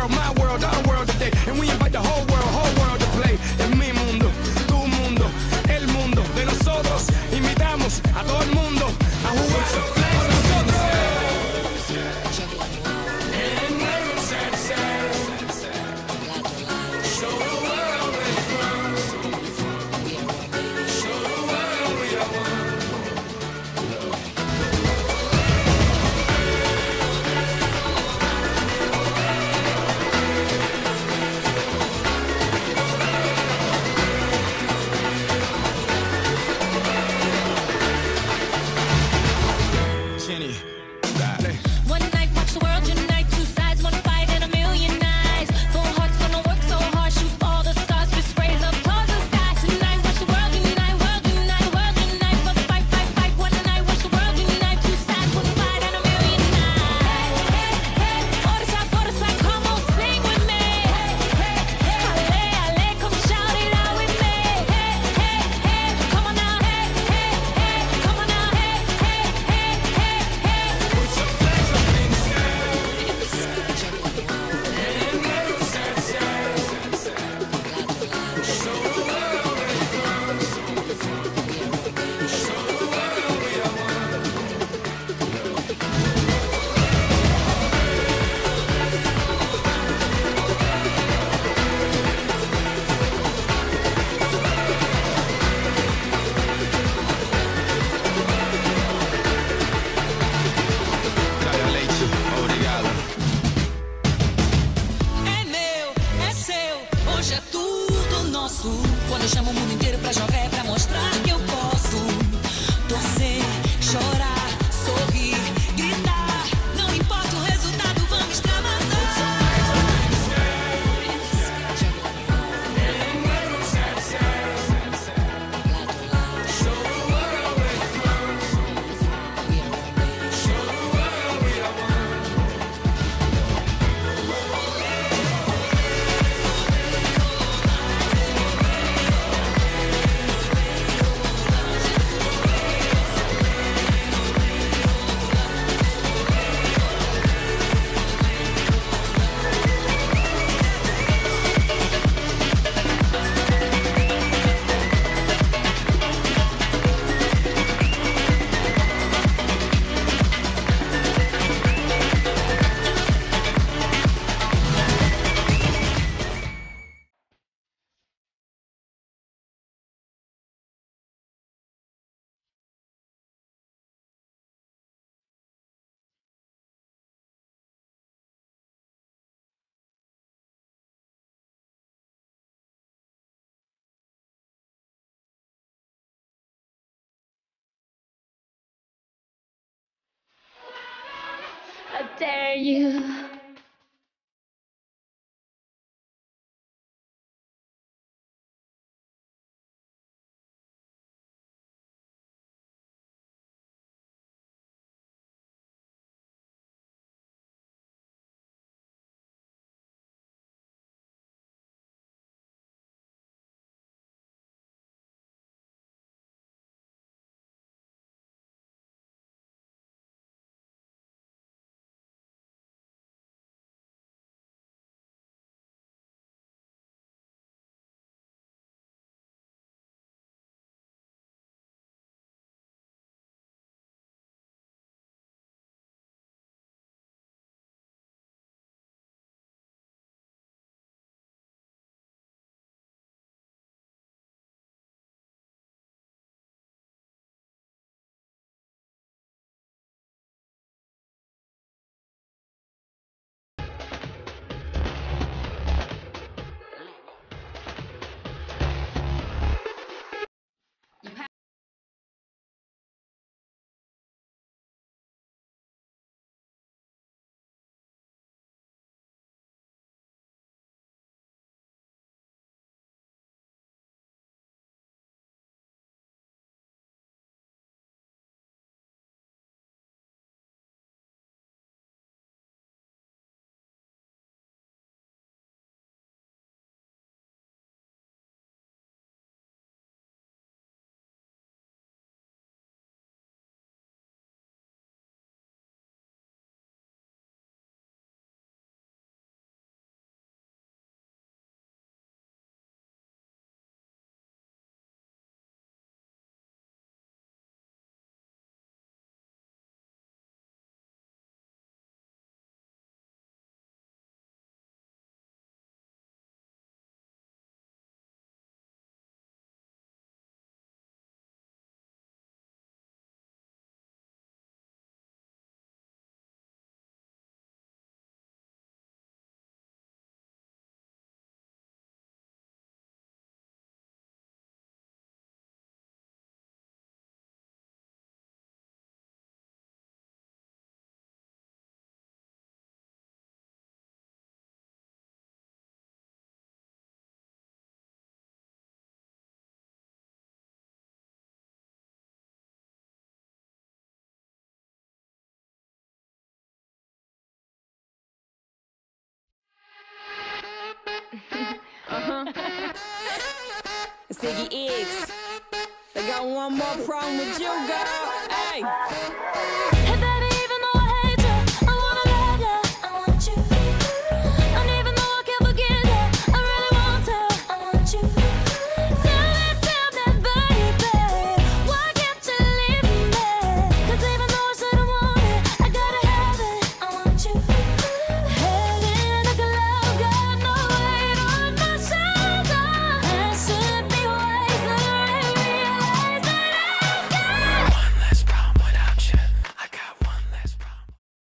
world, my world, our world today. And we invite the whole world to play. Es mi mundo, tu mundo, el mundo de nosotros. Invitamos a todo el mundo a jugar con nosotros. And never sad. Show the world where you're from. Show the world we are one. Jenny, dale. One night, watch the world unite. Two sides, one fight and a million eyes. Full hearts gonna work so hard, shoot all the stars, fist raise up towards the sky. Tonight, watch the world unite, world unite, world unite. For the fight. One night, watch the world unite. Two sides, one fight and a million eyes. Hey, forza, come on, sing with me. Ale, come shout it out with me. Hey, come on now. Hey, come on now. Hey. Put your flags up in the sky. And never sad. Show the world where you're from. Show the world we are one. Caio Leite, obrigado. É meu, é seu, hoje é tudo nosso. Quando eu chamo o mundo inteiro pra jogar é pra mostrar que eu posso. Torcer, chorar, sorrir, gritar. Não importa o resultado, vamos extravasar. And never sad. Show the world where you're from. Show the world we are one. How dare you? Ziggy X. They got one more problem with you, girl. Hey. Hey, baby.